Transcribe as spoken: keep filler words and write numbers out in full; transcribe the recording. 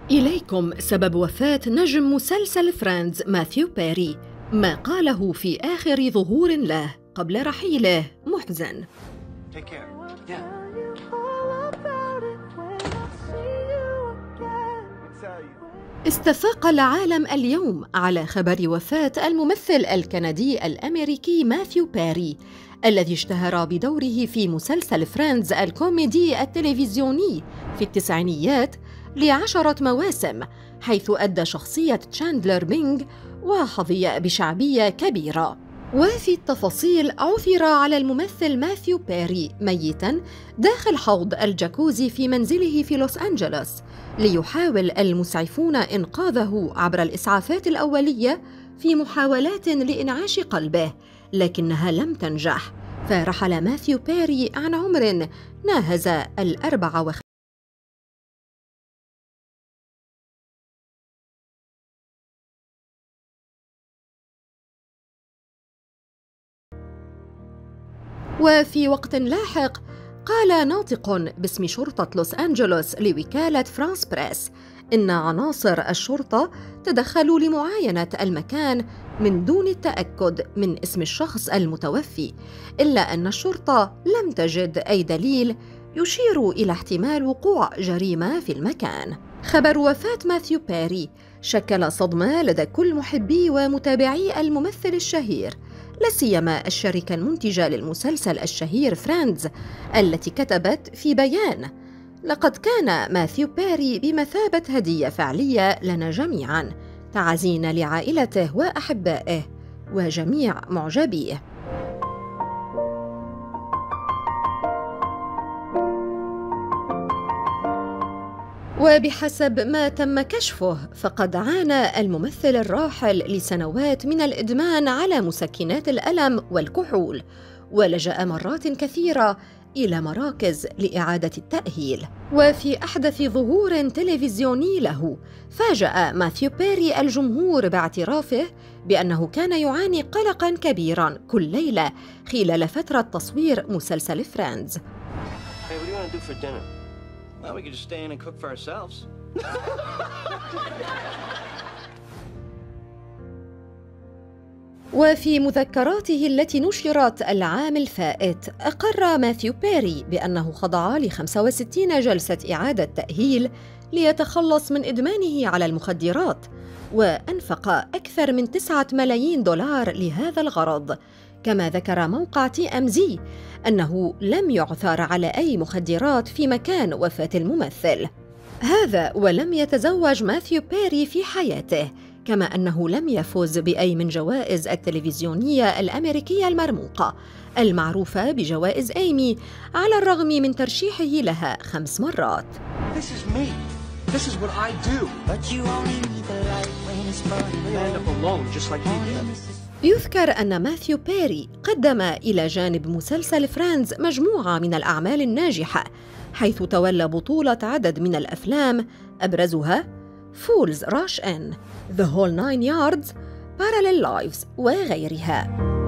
إليكم سبب وفاة نجم مسلسل فريندز ماثيو بيري، ما قاله في آخر ظهور له قبل رحيله محزن. استفاق العالم اليوم على خبر وفاة الممثل الكندي الأمريكي ماثيو بيري، الذي اشتهر بدوره في مسلسل فريندز الكوميدي التلفزيوني في التسعينيات لعشرة مواسم، حيث أدى شخصية تشاندلر بينغ وحظي بشعبية كبيرة. وفي التفاصيل، عثر على الممثل ماثيو بيري ميتاً داخل حوض الجاكوزي في منزله في لوس أنجلوس، ليحاول المسعفون إنقاذه عبر الإسعافات الأولية في محاولات لإنعاش قلبه، لكنها لم تنجح، فرحل ماثيو بيري عن عمر ناهز الأربع وخمسين. وفي وقت لاحق قال ناطق باسم شرطة لوس أنجلوس لوكالة فرانس بريس إن عناصر الشرطة تدخلوا لمعاينة المكان من دون التأكد من اسم الشخص المتوفي، إلا أن الشرطة لم تجد أي دليل يشير إلى احتمال وقوع جريمة في المكان. خبر وفاة ماثيو بيري شكل صدمة لدى كل محبي ومتابعي الممثل الشهير، لا سيما الشركة المنتجة للمسلسل الشهير فريندز، التي كتبت في بيان: لقد كان ماثيو بيري بمثابة هدية فعلية لنا جميعاً، تعزين لعائلته وأحبائه وجميع معجبيه. وبحسب ما تم كشفه، فقد عانى الممثل الراحل لسنوات من الإدمان على مسكنات الألم والكحول، ولجأ مرات كثيرة إلى مراكز لإعادة التأهيل. وفي أحدث ظهور تلفزيوني له، فاجأ ماثيو بيري الجمهور باعترافه بأنه كان يعاني قلقاً كبيراً كل ليلة خلال فترة تصوير مسلسل فريندز. Well, we could just stay in and cook for ourselves. وفي مذكراته التي نشرت العام الفائت، أقر ماثيو بيري بأنه خضع ل خمسة وستين جلسة إعادة تأهيل ليتخلص من إدمانه على المخدرات، وأنفق أكثر من تسعة ملايين دولار لهذا الغرض. كما ذكر موقع تي إم زي أنه لم يعثر على أي مخدرات في مكان وفاة الممثل. هذا ولم يتزوج ماثيو بيري في حياته، كما أنه لم يفز بأي من جوائز التلفزيونية الأمريكية المرموقة المعروفة بجوائز إيمي، على الرغم من ترشيحه لها خمس مرات. This is me. This is what I do. But you only need the light when it's fun. You end up alone just like he did. يذكر أن ماثيو بيري قدم إلى جانب مسلسل فريندز مجموعة من الأعمال الناجحة، حيث تولى بطولة عدد من الأفلام، أبرزها فولز راش إن، The Whole Nine Yards، Parallel Lives وغيرها.